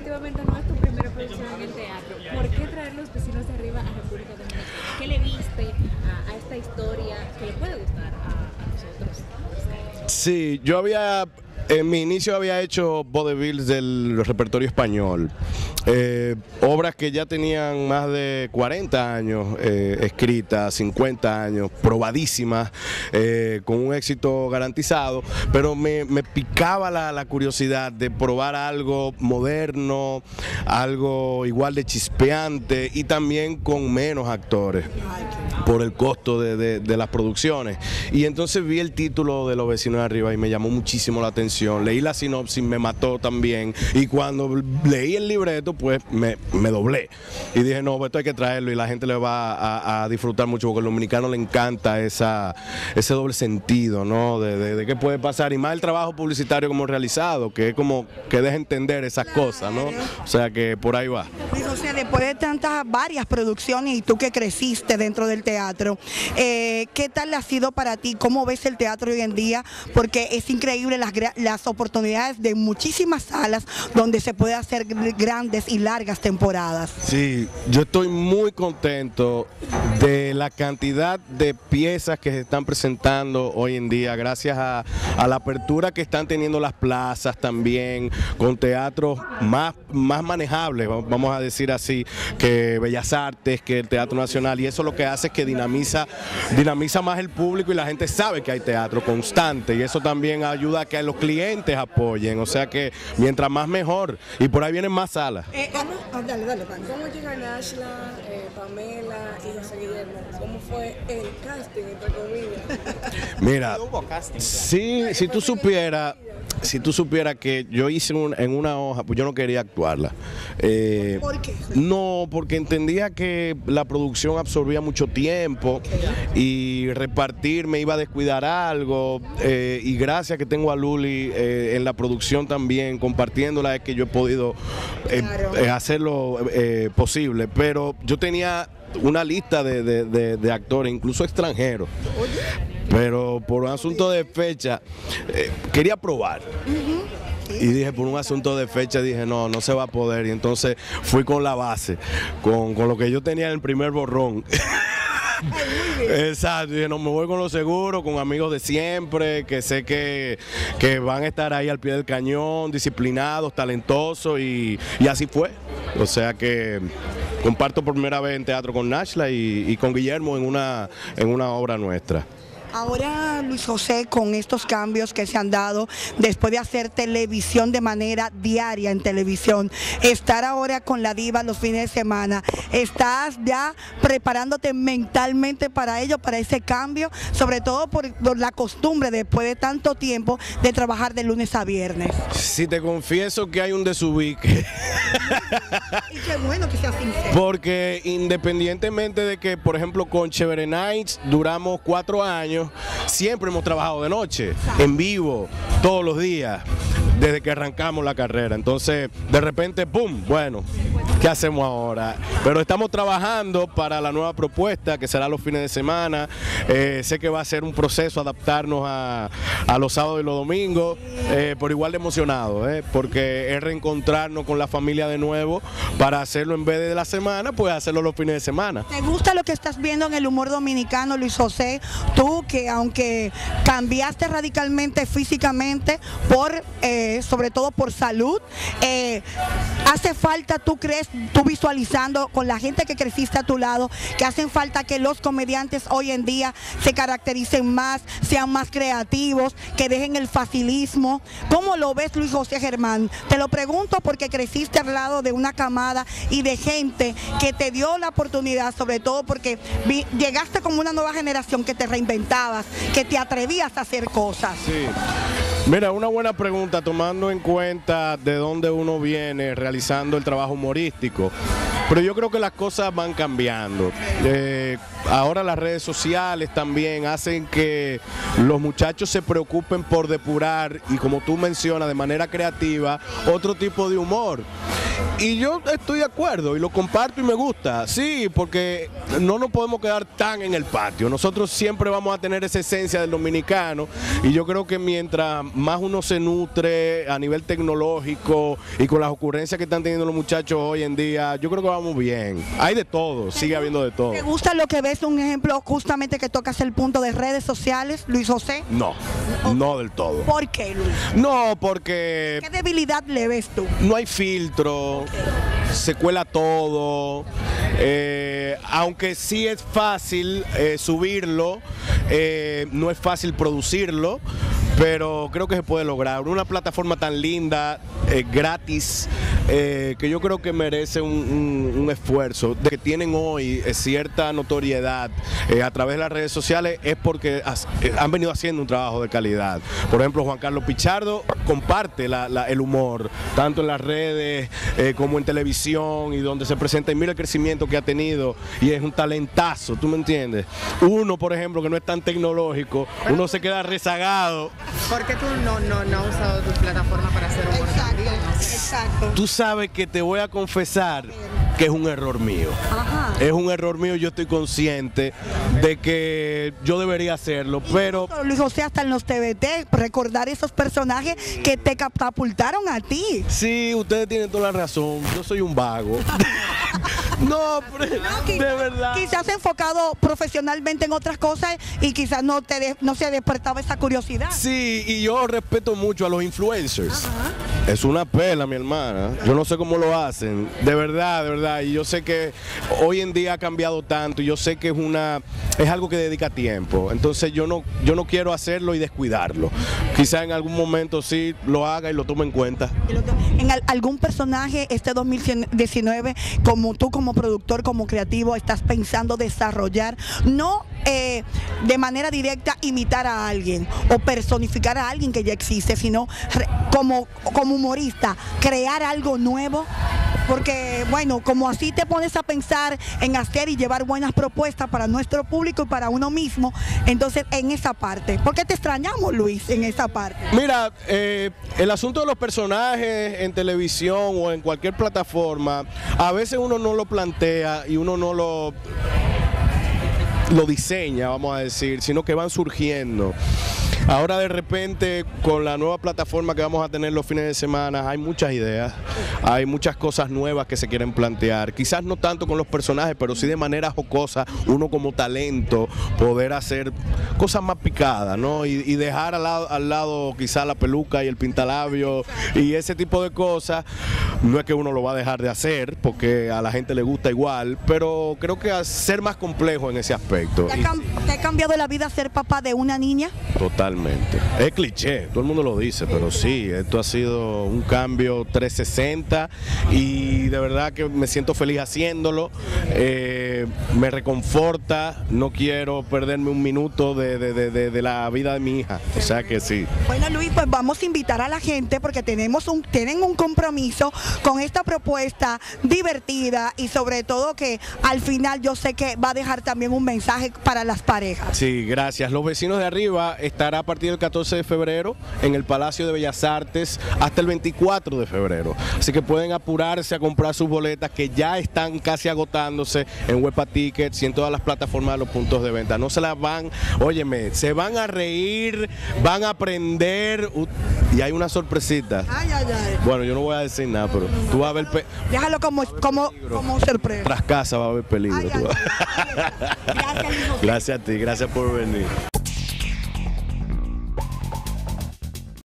definitivamente no es tu primera producción en el teatro. ¿Por qué traer Los Vecinos de Arriba a República Dominicana? ¿Qué le viste a esta historia que le puede gustar a nosotros? Sí, en mi inicio había hecho vaudevilles del repertorio español, obras que ya tenían más de 40 años escritas, 50 años, probadísimas, con un éxito garantizado, pero me picaba la curiosidad de probar algo moderno, algo igual de chispeante y también con menos actores por el costo de las producciones. Y entonces vi el título de Los Vecinos de Arriba y me llamó muchísimo la atención. Leí la sinopsis, me mató también, y cuando leí el libreto pues me doblé y dije no, esto hay que traerlo y la gente le va a disfrutar mucho, porque al dominicano le encanta ese doble sentido, ¿no? De qué puede pasar, y más el trabajo publicitario como realizado, que es como que deja entender esas cosas, ¿no? O sea que por ahí va. O sea, después de varias producciones y tú que creciste dentro del teatro, ¿qué tal ha sido para ti? ¿Cómo ves el teatro hoy en día? Porque es increíble las oportunidades de muchísimas salas donde se puede hacer grandes y largas temporadas. Sí, yo estoy muy contento de la cantidad de piezas que se están presentando hoy en día, gracias a la apertura que están teniendo las plazas también, con teatros más manejables, vamos a decir así, que Bellas Artes, que el Teatro Nacional, y eso lo que hace es que dinamiza más el público y la gente sabe que hay teatro constante, y eso también ayuda a que los clientes apoyen, o sea que mientras más mejor, y por ahí vienen más salas. Dale, ¿Cómo llegan Ashla, Pamela y José Guillermo? ¿Cómo fue el casting, entre comillas? Mira, sí, si tú supieras que yo hice en una hoja, pues yo no quería actuarla. ¿Por qué? No, porque entendía que la producción absorbía mucho tiempo y repartir me iba a descuidar algo, y gracias que tengo a Luli en la producción también, compartiéndola, es que yo he podido hacerlo posible, pero yo tenía una lista de actores, incluso extranjeros. Pero por un asunto de fecha, quería probar. Y dije, por un asunto de fecha, dije, no se va a poder. Y entonces fui con la base, con lo que yo tenía en el primer borrón. Exacto, dije, no, me voy con lo seguro, con amigos de siempre, que sé que van a estar ahí al pie del cañón, disciplinados, talentosos, y así fue. O sea que comparto por primera vez en teatro con Nashla y con Guillermo en una obra nuestra. Ahora, Luis José, con estos cambios que se han dado, después de hacer televisión de manera diaria en televisión, estar ahora con la diva los fines de semana, ¿estás ya preparándote mentalmente para ello, para ese cambio? Sobre todo por la costumbre, después de tanto tiempo, de trabajar de lunes a viernes. Si te confieso que hay un desubique. Y qué bueno que sea sincero. Porque independientemente de que, por ejemplo, con Chévere Nights duramos 4 años, siempre hemos trabajado de noche, en vivo, todos los días, desde que arrancamos la carrera. Entonces, de repente, ¡pum! Bueno, ¿qué hacemos ahora? Pero estamos trabajando para la nueva propuesta, que será los fines de semana. Sé que va a ser un proceso adaptarnos a los sábados y los domingos, por igual de emocionado, porque es reencontrarnos con la familia de nuevo, para hacerlo en vez de la semana, pues hacerlo los fines de semana. ¿Te gusta lo que estás viendo en el humor dominicano, Luis José? Tú que aunque cambiaste radicalmente físicamente, sobre todo por salud, hace falta, tú crees, tú visualizando con la gente que creciste a tu lado, que hacen falta que los comediantes hoy en día se caractericen más, sean más creativos, que dejen el facilismo? ¿Cómo lo ves, Luis José Germán? Te lo pregunto porque creciste al lado de una camada y de gente que te dio la oportunidad, sobre todo porque llegaste como una nueva generación que te reinventabas, que te atrevías a hacer cosas. Sí. Mira, una buena pregunta, tomando en cuenta de dónde uno viene realizando el trabajo humorístico. Pero yo creo que las cosas van cambiando. ahora las redes sociales también hacen que los muchachos se preocupen por depurar y, como tú mencionas, de manera creativa, otro tipo de humor. Y yo estoy de acuerdo y lo comparto y me gusta, sí, porque no nos podemos quedar tan en el patio. Nosotros siempre vamos a tener esa esencia del dominicano y yo creo que mientras más uno se nutre a nivel tecnológico y con las ocurrencias que están teniendo los muchachos hoy en día, yo creo que vamos bien. Hay de todo, sigue habiendo de todo. ¿Te gusta lo que ves? Un ejemplo justamente que tocas el punto de redes sociales, Luis José. No, no del todo. ¿Por qué, Luis? No, porque ¿Qué debilidad le ves tú? no hay filtro, se cuela todo, aunque sí es fácil subirlo, no es fácil producirlo, pero creo que se puede lograr. Una plataforma tan linda, gratis, que yo creo que merece un esfuerzo. De que tienen hoy cierta notoriedad a través de las redes sociales es porque han venido haciendo un trabajo de calidad. Por ejemplo, Juan Carlos Pichardo comparte el humor, tanto en las redes como en televisión, y donde se presenta, y mira el crecimiento que ha tenido, y es un talentazo, ¿tú me entiendes? Uno, por ejemplo, que no es tan tecnológico, uno se queda rezagado. ¿Por qué tú no has usado tu plataforma para hacer humor también? Exacto. Tú sabes que te voy a confesar que es un error mío. Ajá. Es un error mío, yo estoy consciente de que yo debería hacerlo, pero... Luis José, hasta en los TVT, recordar esos personajes que te catapultaron a ti. Sí, ustedes tienen toda la razón, yo soy un vago. No, de verdad. Quizás enfocado profesionalmente en otras cosas y quizás no se despertaba esa curiosidad. Sí, y yo respeto mucho a los influencers. Es una pela, mi hermana. Yo no sé cómo lo hacen, de verdad, de verdad. Y yo sé que hoy en día ha cambiado tanto y yo sé que es algo que dedica tiempo. Entonces yo no quiero hacerlo y descuidarlo. Quizá en algún momento sí lo haga y lo tome en cuenta. En algún personaje este 2019, como tú como productor, como creativo, estás pensando desarrollar, no de manera directa imitar a alguien o personificar a alguien que ya existe, sino como humorista, crear algo nuevo? Porque, bueno, como así te pones a pensar en hacer y llevar buenas propuestas para nuestro público y para uno mismo, entonces en esa parte, ¿por qué te extrañamos, Luis, en esa parte? Mira, el asunto de los personajes en televisión o en cualquier plataforma, a veces uno no lo plantea y uno no lo diseña, vamos a decir, sino que van surgiendo. Ahora de repente, con la nueva plataforma que vamos a tener los fines de semana, hay muchas ideas, hay muchas cosas nuevas que se quieren plantear. Quizás no tanto con los personajes, pero sí de manera jocosa, uno como talento, poder hacer cosas más picadas, ¿no? Y dejar al lado quizás la peluca y el pintalabio y ese tipo de cosas. No es que uno lo va a dejar de hacer, porque a la gente le gusta igual, pero creo que ser más complejo en ese aspecto. ¿Te ha cambiado la vida ser papá de una niña? Totalmente. Es cliché, todo el mundo lo dice, pero sí, esto ha sido un cambio 360 y de verdad que me siento feliz haciéndolo, me reconforta, no quiero perderme un minuto de la vida de mi hija, o sea que sí. Bueno, Luis, pues vamos a invitar a la gente porque tienen un compromiso con esta propuesta divertida y sobre todo que al final yo sé que va a dejar también un mensaje para las parejas. Sí, gracias. Los Vecinos de Arriba estará a partir del 14 de febrero en el Palacio de Bellas Artes hasta el 24 de febrero. Así que pueden apurarse a comprar sus boletas que ya están casi agotándose en Huepa Tickets y en todas las plataformas de los puntos de venta. No se las van, óyeme, se van a reír, van a aprender y hay una sorpresita. Ay, ay, ay. Bueno, yo no voy a decir nada, pero tú vas a ver... Déjalo como sorpresa. Tras casa va a haber peligro. Ay, ay, ay. Gracias, Luis José. Gracias a ti, gracias por venir.